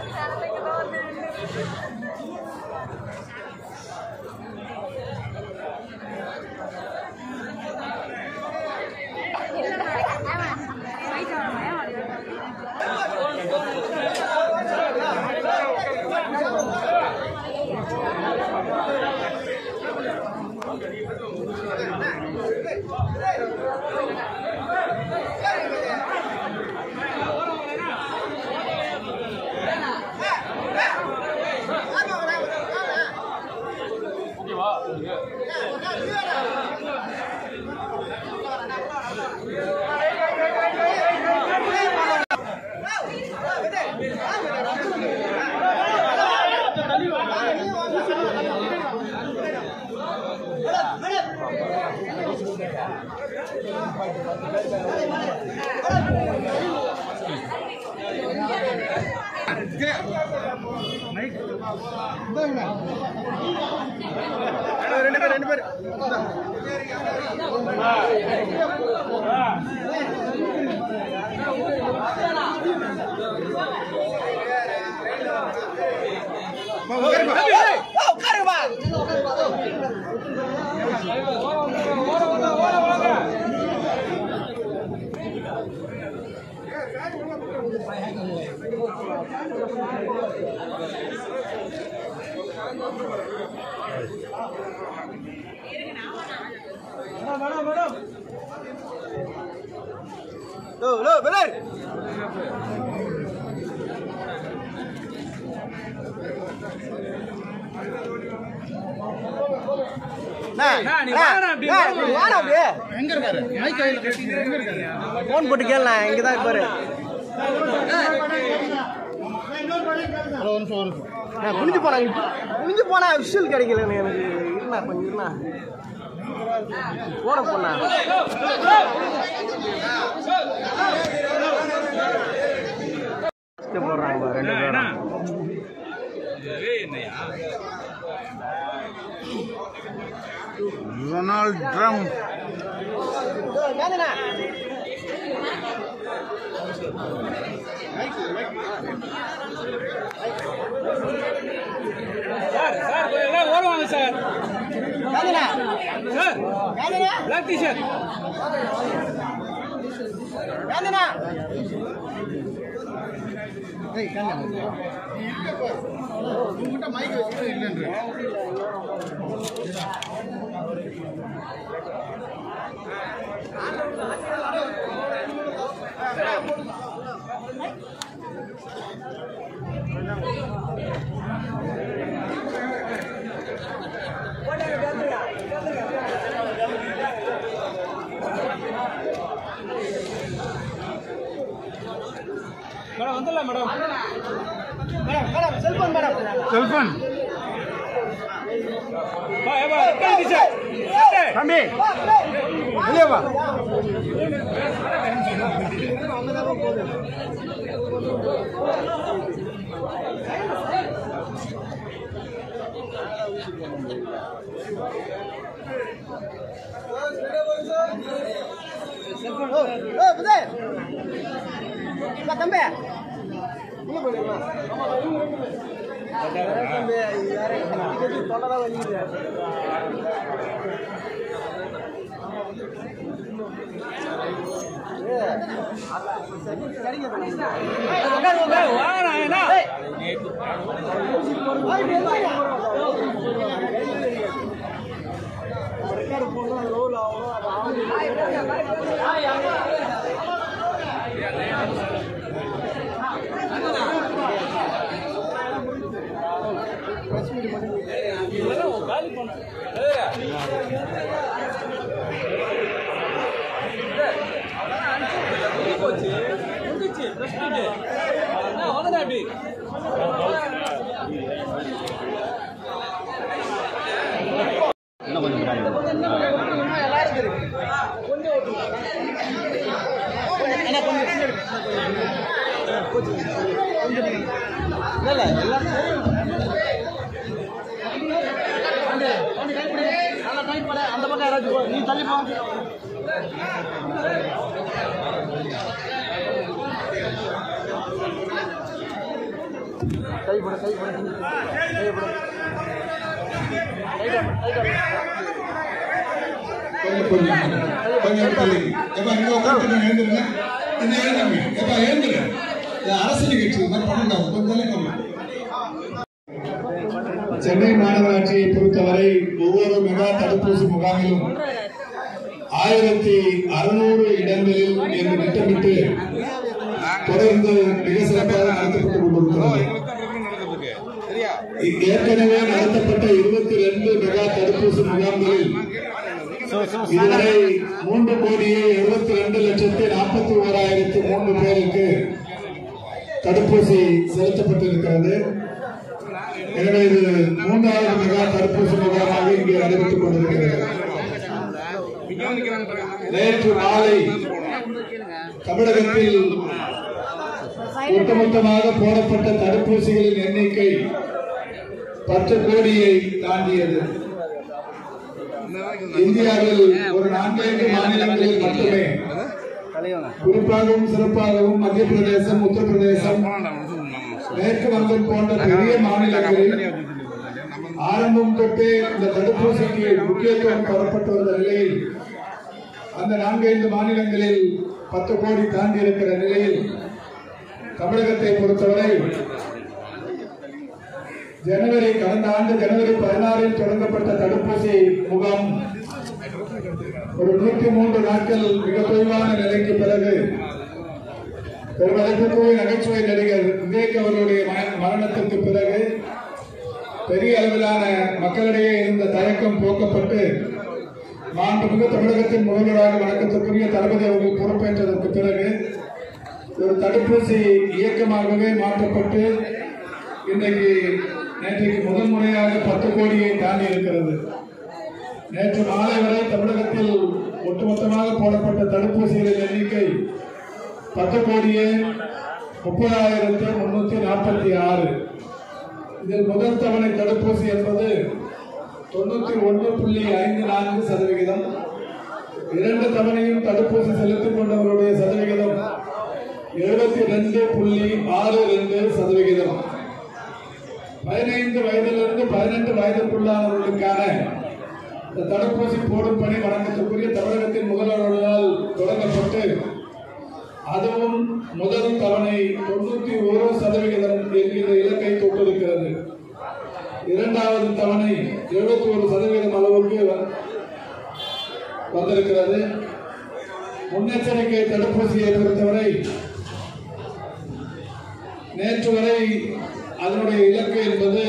Lo, benar. Nah, ni mana abdi? Mana abdi? Enggak ada. Mic கையில கட்டிட்டு எங்க இருக்காரு? போன் போட்டு கேளனா, இங்க தான் பாரு. குனிஞ்சு போனா விஷுவல் கிடைக்கல எனக்கு. இருனா கொஞ்சம் இருனா. போற போனா. போடுறாங்க ரெண்டு பேரும். Donald Trump. சார் எல்லாம் ஓடுவாங்க சார். Sir black T-shirt. ஏய் காணல. உங்ககிட்ட மைக் வச்சிட்டு இல்லன்ற. மேடம் வந்துடலாம் madam. Madam cellphone madam. Cellphone. வா ஏவா டி-ஷர்ட். தம்பி. வெளிய வா. செல்போன். ஏய் புதே. வா தம்பி. உள்ள போடுங்க. தம்பி யாரே கட்டி தொண்டல வலிக்குது. அந்த பக்கம் யாராச்சும் நீ தள்ளி போ. சென்னை மாநகராட்சியை பொறுத்தவரை ஒவ்வொரு மெகா தடுப்பூசி முகாமிலும் 1600 இடங்களில் என்று திட்டமிட்டு தொடர்ந்து மிக சிறப்பாக நடத்தப்பட்டுக் கொண்டிருக்கிறது. ஏற்கனவே நடத்தப்பட்ட 22 மெகா தடுப்பூசி முகாம்களில் இதுவரை 3,72,41,003 பேருக்கு தடுப்பூசி செலுத்தப்பட்டிருக்கிறது. எனவே இது 3வது மெகா தடுப்பூசி முகாமாக இங்கே நடைபெற்றுக் கொண்டிருக்கிறது. நேற்று மாலை தமிழகத்தில் ஒட்டுமொத்தமாக போடப்பட்ட தடுப்பூசிகளின் எண்ணிக்கை 10 கோடியை தாண்டியது. இந்தியாவில் ஒரு 4-5 மாநிலங்களில் மட்டுமே, குறிப்பாகவும் சிறப்பாகவும் மத்திய பிரதேசம், உத்தரப்பிரதேசம், மேற்கு வங்கம் போன்ற பெரிய மாநிலங்களில் ஆரம்பம் தொட்டே இந்த தடுப்பூசிக்கு முக்கியத்துவம் தரப்பட்டு வந்த நிலையில் அந்த 4-5 மாநிலங்களில் 10 கோடி தாண்டி இருக்கிற நிலையில் தமிழகத்தை பொறுத்தவரை கடந்த ஆண்டு ஜனவரி 16 தொடங்கப்பட்ட தடுப்பூசி முகாம் ஒரு 103 நாட்கள் மிக குறைவான நிலைக்கு பிறகு பெருமளவுக்கு நகைச்சுவை நடிகர் விவேக் அவர்களுடைய மரணத்திற்கு பிறகு பெரிய அளவிலான மக்களிடையே இருந்த தயக்கம் போக்கப்பட்டு மாண்புமிகு தமிழகத்தின் முதல்வராக வணக்கத்திற்குரிய தளபதி அவர்கள் பொறுப்பேற்றதற்கு பிறகு ஒரு தடுப்பூசி இயக்கமாகவே மாற்றப்பட்டு நேற்றைக்கு முதல் முறையாக 10 கோடியை தாண்டி இருக்கிறது. நேற்று மாலை வரை தமிழகத்தில் ஒட்டுமொத்தமாக போடப்பட்ட தடுப்பூசிகளின் எண்ணிக்கை 10,30,346. இதில் முதல் தவணை தடுப்பூசி என்பது 91.54%. 2 தவணையும் தடுப்பூசி செலுத்திக் கொண்டவர்களுடைய சதவிகிதம் 72.62%. 15 வயதிலிருந்து 18 வயதுக்குள்ளானவர்களுக்கான தடுப்பூசி போடும் பணி வணக்கத்திற்குரிய தமிழகத்தின் முதல்வர்களால் தொடங்கப்பட்டு அதுவும் முதல் தவணை 91% என்கிற இலக்கை கொண்டிருக்கிறது. 2வது தவணை 71% அளவுக்கு வந்திருக்கிறது. முன்னெச்சரிக்கை தடுப்பூசியை பொறுத்தவரை நேற்று வரை அதனுடைய இலக்கு என்பது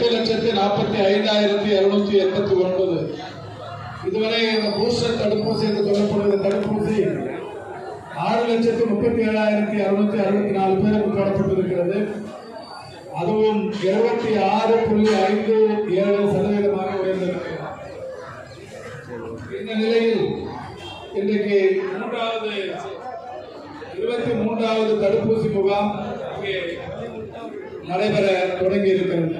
8,45,289. இதுவரை பூஸ்டர் தடுப்பூசி என்று சொல்லப்படுகிற தடுப்பூசி 6,37,664 பேருக்கு போடப்பட்டிருக்கிறது. அதுவும் 76.57% உயர்ந்திருக்கிறது. இந்த நிலையில் இன்றைக்கு 23வது தடுப்பூசி முகாம் நடைபெற தொடங்கி இருக்கிறது.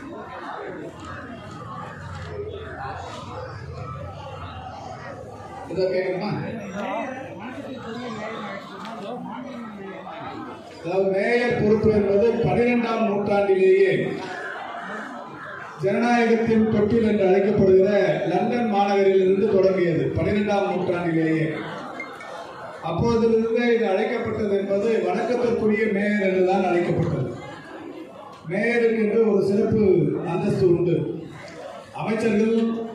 மேயர் பொறுப்பு என்பது 12ஆம் நூற்றாண்டிலேயே ஜனநாயகத்தின் தொட்டில் என்று அழைக்கப்படுகிற லண்டன் மாநகரில் இருந்து தொடங்கியது. 12ஆம் நூற்றாண்டிலேயே அப்போதிலிருந்து இது அழைக்கப்பட்டது என்பது வணக்கத்திற்குரிய மேயர் என்றுதான் அழைக்கப்பட்டது. மேயருக்கு என்று ஒரு சிறப்பு அந்தஸ்து உண்டு. அமைச்சர்கள்,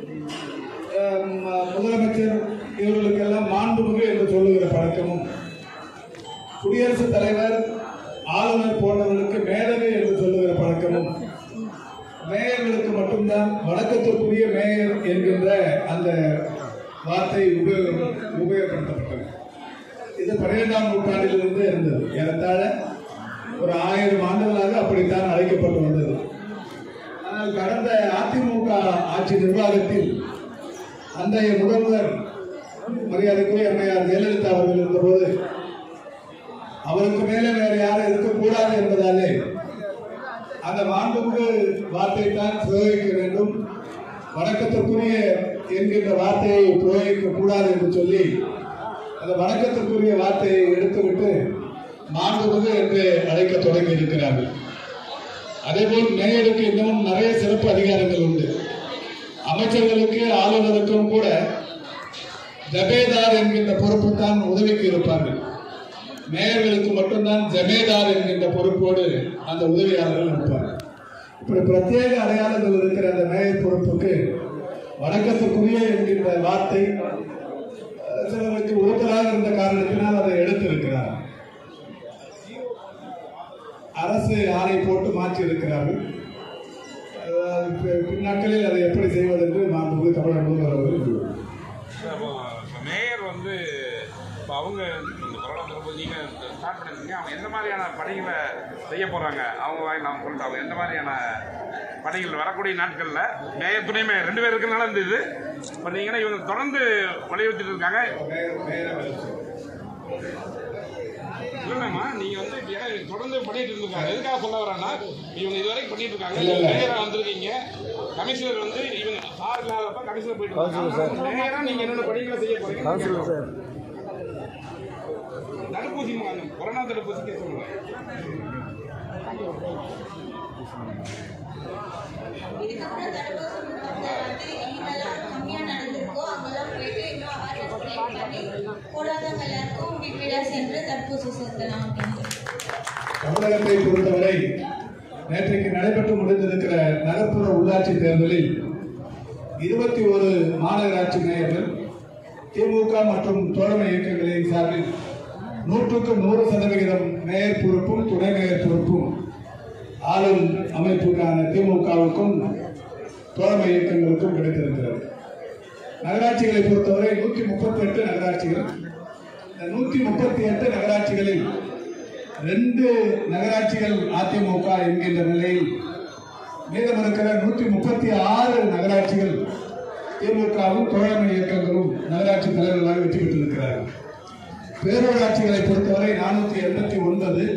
முதலமைச்சர் இவர்களுக்கெல்லாம் மாண்புமிகு என்று சொல்லுகிற பழக்கமும், குடியரசுத் தலைவர், ஆளுநர் போன்றவர்களுக்கு மேதகு என்று சொல்லுகிற பழக்கமும், மேயர்களுக்கு மட்டும்தான் வணக்கத்திற்குரிய மேயர் என்கின்ற அந்த வார்த்தை உபயோகப்படுத்தப்பட்டது. இது 12ஆம் நூற்றாண்டிலிருந்து இருந்தது. ஏறத்தாழ ஒரு 1000 ஆண்டுகளாக அப்படித்தான் அழைக்கப்பட்டு வந்தது. ஆனால் கடந்த அதிமுக ஆட்சி நிர்வாகத்தில் அன்றைய முதல்வர் மரியாதைக்குரிய அம்மையார் ஜெயலலிதா அவர்கள் இருந்தபோது அவருக்கு மேலே வேறு யாரும் இருக்கக்கூடாது என்பதாலே அந்த மாண்புமிகு வார்த்தை தான் பிரயோகிக்க வேண்டும், வணக்கத்திற்குரிய என்கின்ற வார்த்தையை பிரயோகிக்க கூடாது என்று சொல்லி அந்த வணக்கத்திற்குரிய வார்த்தையை எடுத்துவிட்டு மாண்புமிகு என்று அழைக்க தொடங்கி இருக்கிறார்கள். அதேபோல் மேயருக்கு இன்னமும் நிறைய சிறப்பு அதிகாரங்கள் உண்டு. அமைச்சர்களுக்கு ஆளுநருக்கும் கூட ஜமேதார் என்கின்ற பொறுப்பு தான் உதவிக்கு இருப்பார்கள். மேயர்களுக்கு மட்டும்தான் ஜமேதார் என்கின்ற பொறுப்போடு அந்த உதவியாளர்கள் இருப்பார்கள். இப்படி பிரத்யேக அடையாளங்கள் இருக்கிற அந்த மேயர் பொறுப்புக்கு வணக்கத்துக்குரிய என்கின்ற வார்த்தை சிலருக்கு உறுத்தலாக இருந்த காரணத்தினால் அதை எடுத்திருக்கிறார். அரசு ஆணை போட்டு மாற்றி இருக்கிறார்கள். பின்னாட்களில் அதை எப்படி செய்வது என்று மாண்புமிகு தமிழக முதல்வர் அவர்கள் மேயர் வந்து இப்போ அவங்க இந்த கொரோனா தடுப்பு நீங்கள் ஸ்டார்ட் பண்ணிருக்கீங்க, அவங்க எந்த மாதிரியான பணிகளை செய்ய போகிறாங்க? அவங்க நான் சொல்லிட்டு அவங்க எந்த மாதிரியான பணிகள் வரக்கூடிய நாட்களில் மேயர் துணை மேயர் 2 பேர் இருக்கிறனால இந்த இது பண்ணீங்கன்னா இவங்க தொடர்ந்து வலியுறுத்திட்டு இருக்காங்க. இல்லைம்மா நீங்கள் வந்து தொடர்ந்து பண்ணிட்டு இருந்திருக்காங்க. எதுக்காக சொல்ல வரேன்னா இவங்க இதுவரைக்கும் பண்ணிட்டு இருக்காங்க. மேயராக வந்திருக்கீங்க, கமிஷனர் வந்து இவங்க சார் இல்லாதப்ப கமிஷனர் போயிட்டு இருக்காங்க. மேயரா நீங்கள் என்னென்ன பணிகளை செய்ய போறீங்க? தடுப்பூசி கொரோனா தடுப்பூசிக்கு சொல்லுங்க. தமிழகத்தை பொறுத்தவரை நேற்றைக்கு நடைபெற்று முடிந்திருக்கிற நகர்ப்புற உள்ளாட்சி தேர்தலில் 21 மாநகராட்சி மேயர்கள் திமுக மற்றும் தோழமை இயக்கங்களின் சார்பில் 100% மேயர் பொறுப்பும் துணை மேயர் பொறுப்பும் ஆளும் அமைப்புக்கான திமுகவுக்கும் தோழமை இயக்கங்களுக்கும் கிடைத்திருக்கிறது. நகராட்சிகளை பொறுத்தவரை 138 நகராட்சிகள். இந்த 138 நகராட்சிகளில் 2 நகராட்சிகள் அதிமுக என்கின்ற நிலையில் மீதம் இருக்கிற 136 நகராட்சிகள் திமுகவும் தோழமை இயக்கங்களும் நகராட்சி தலைவர்களாக வெற்றி பெற்றிருக்கிறார்கள். பேரூராட்சிகளை பொறுத்தவரை 489.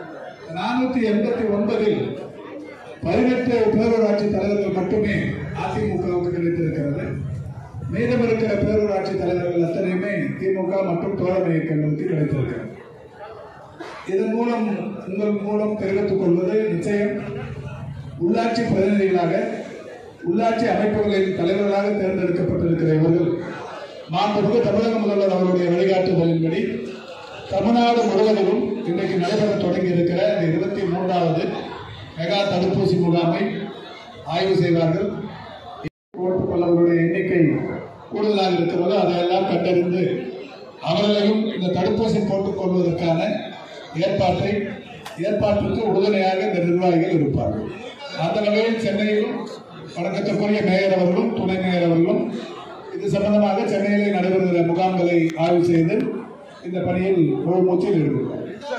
489இல் 18 பேரூராட்சி தலைவர்கள் மட்டுமே அதிமுகவுக்கு கிடைத்திருக்கிறது. மீதம் இருக்கிற பேரூராட்சி தலைவர்கள் அத்தனையுமே திமுக மற்றும் தோழமை இயக்கங்களுக்கு கிடைத்திருக்கிறது. இதன் மூலம் உங்கள் மூலம் தெரிவித்துக் கொள்வது நிச்சயம் உள்ளாட்சி பிரதிநிதிகளாக உள்ளாட்சி அமைப்புகளின் தலைவர்களாக தேர்ந்தெடுக்கப்பட்டிருக்கிற இவர்கள் மாண்புமிகு தமிழக முதல்வர் அவருடைய வழிகாட்டுதலின்படி தமிழ்நாடு முழுவதிலும் இன்றைக்கு நடைபெற தொடங்கி இருக்கிற இந்த 23வது மெகா தடுப்பூசி முகாமை ஆய்வு செய்வார்கள். போட்டுக்கொள்ளவர்களுடைய எண்ணிக்கை கூடுதலாக இருக்கிறதோ அதையெல்லாம் கண்டறிந்து அவர்களையும் இந்த தடுப்பூசி போட்டுக் கொள்வதற்கான ஏற்பாட்டிற்கு உறுதுணையாக இந்த நிர்வாகிகள் இருப்பார்கள். அந்த வகையில் சென்னையிலும் வணக்கத்திற்குரிய மேயர் அவர்களும் துணை மேயர் அவர்களும் இது சம்பந்தமாக சென்னையிலே நடைபெறுகிற முகாம்களை ஆய்வு செய்து இந்த பணியில் முழு மூச்சில் ஈடுபடுவார்.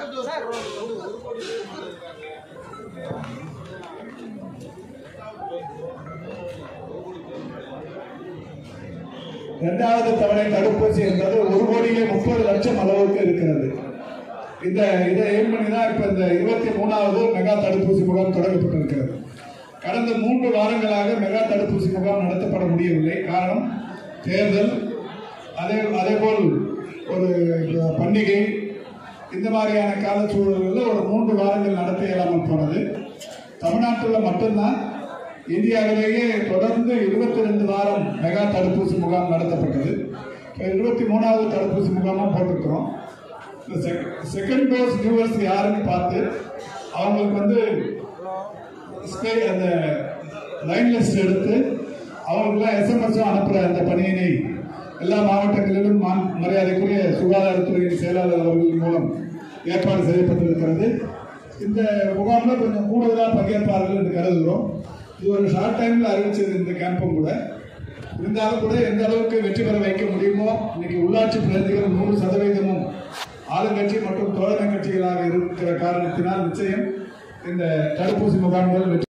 இரண்டாவது தவணை தடுப்பூசி என்பது 1,30,00,000 அளவுக்கு இருக்கிறது. இதை எய்ம் பண்ணி தான் இப்ப இந்த 23வது மெகா தடுப்பூசி முகாம் தொடங்கப்பட்டிருக்கிறது. கடந்த 3 வாரங்களாக மெகா தடுப்பூசி முகாம் நடத்தப்பட முடியவில்லை. காரணம் தேர்தல், அதேபோல் ஒரு பண்டிகை, இந்த மாதிரியான கால சூழல்களில் ஒரு 3 வாரங்கள் நடத்த இயலாமல் போனது. தமிழ்நாட்டில் மட்டும்தான் இந்தியாவிலேயே தொடர்ந்து 22 வாரம் மெகா தடுப்பூசி முகாம் நடத்தப்பட்டது. 23வது தடுப்பூசி முகாமும் போட்டிருக்கிறோம். செகண்ட் டோஸ் வியூவர்ஸ் யாருன்னு பார்த்து அவங்களுக்கு வந்து அந்த லைன் லிஸ்ட் எடுத்து அவங்களுக்குலாம் எஸ்எம்எஸும் அனுப்புகிற அந்த பணியினை எல்லா மாவட்டங்களிலும் மரியாதைக்குரிய சுகாதாரத்துறையின் செயலாளர் அவர்கள் மூலம் ஏற்பாடு செய்யப்பட்டிருக்கிறது. இந்த முகாமில் கொஞ்சம் கூடுதலாக பங்கேற்பார்கள் என்று கருதுகிறோம். இது ஒரு ஷார்ட் டைமில் அறிவிச்சது இந்த கேம்பும் கூட. இருந்தாலும் கூட எந்த அளவுக்கு வெற்றி பெற வைக்க முடியுமோ, இன்னைக்கு உள்ளாட்சி பிரதிநிதிகள் 100%ம் ஆளுங்கட்சி மற்றும் தோழமை கட்சிகளாக இருக்கிற காரணத்தினால் நிச்சயம் இந்த தடுப்பூசி முகாம்கள்